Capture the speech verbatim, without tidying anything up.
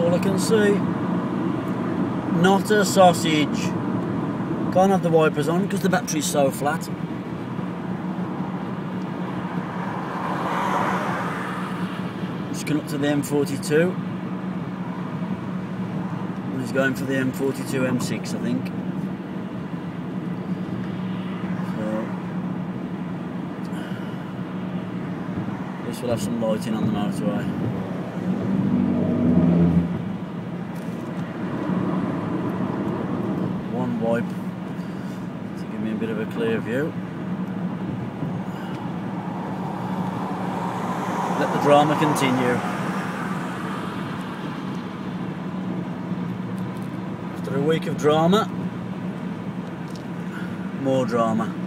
all I can see. Not a sausage. Can't have the wipers on because the battery's so flat. Just going up to the M forty-two. And he's going for the M forty-two M six, I think. This will have some lighting on the motorway. One wipe to give me a bit of a clear view. Let the drama continue. After a week of drama, more drama.